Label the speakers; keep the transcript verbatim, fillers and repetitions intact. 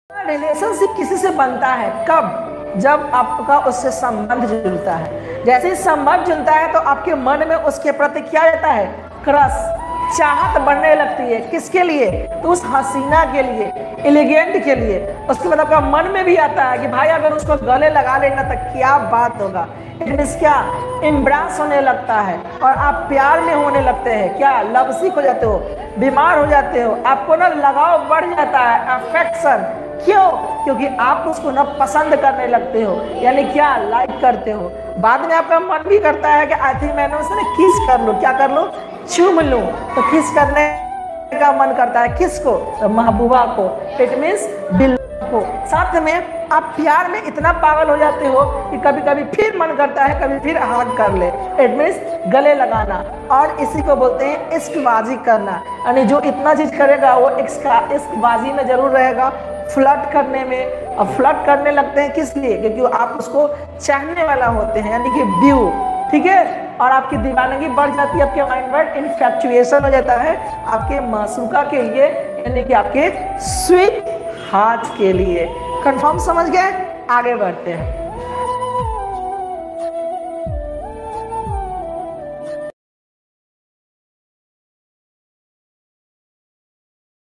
Speaker 1: Relationship किसी से बनता है कब? जब आपका उससे संबंध जुड़ता है। जैसे ही संबंध जुड़ता है तो आपके मन में उसके प्रति क्या रहता है? क्रश, चाहत बढ़ने लगती है। किसके लिए? तो उस हसीना के लिए, एलिगेंट के लिए। उसके बाद आपका मन में भी आता है कि भाई अगर उसको गले लगा लेना तो क्या बात होगा। इट मीन्स क्या? इम्ब्रास होने लगता है और आप प्यार में होने लगते हैं। क्या? लव सिक हो जाते हो, बीमार हो जाते हो, आपको ना लगाव बढ़ जाता है, अफेक्शन। क्यों? क्योंकि आप उसको ना पसंद करने लगते हो, यानी क्या? लाइक करते हो। बाद में आपका मन भी करता है कि आई थिंक मैंने उसे ना किस कर लूँ। क्या कर लूँ? चूम लूँ। तो किस करने का मन करता है किसको? तो महबूबा को। इट मीन्स दिल को। साथ में आप प्यार में इतना पागल हो जाते हो कि कभी कभी फिर मन करता है कभी फिर हग कर ले। इट मीन्स गले लगाना। और इसी को बोलते हैं इश्कबाजी करना। यानी जो इतना चीज करेगा वो इश्कबाजी में जरूर रहेगा, फ्लर्ट करने में। और फ्लर्ट करने लगते हैं किस लिए? क्योंकि आप उसको चाहने वाला होते हैं, यानी कि व्यू। ठीक है? और आपकी दीवानगी बढ़ जाती है, आपके माइंड में इन्फैक्चुएशन हो जाता है आपके मासूका के लिए, यानी कि आपके स्वीट हार्ट के लिए। कंफर्म समझ गए? आगे बढ़ते हैं।